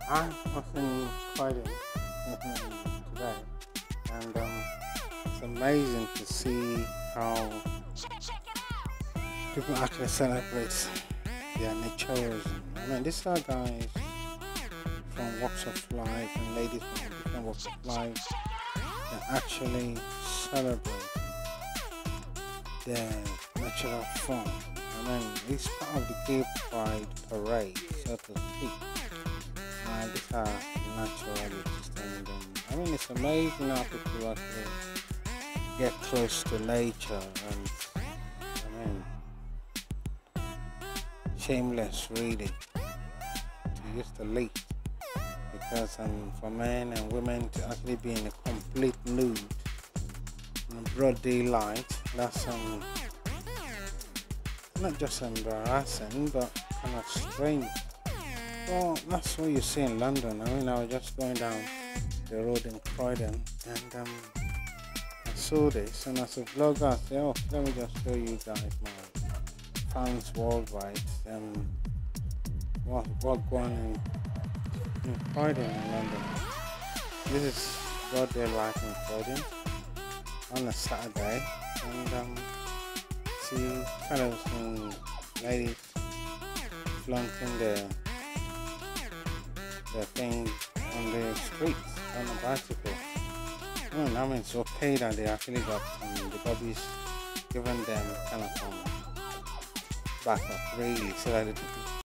I was in Croydon today, and it's amazing to see how people actually celebrate their naturism. I mean, these are guys from walks of life and ladies from different walks of life that actually celebrate their natural form. I mean, it's part of the gay pride parade, so to speak. These are naturalists, and I mean, it's amazing how people actually get close to nature and, I mean, shameless really to use the lead, because for men and women to actually be in a complete nude in broad daylight, that's not just embarrassing but kind of strange. Well, that's what you see in London. I mean, I was just going down the road in Croydon, and I saw this, and as a vlogger I said, oh, let me just show you guys, my fans worldwide, what's going on in Croydon in London. This is broad daylight in Croydon on a Saturday, and see kind of some ladies flaunting their thing on the streets on a bicycle. I mean, it's okay that they actually got the bobbies given them kind of backup really, so that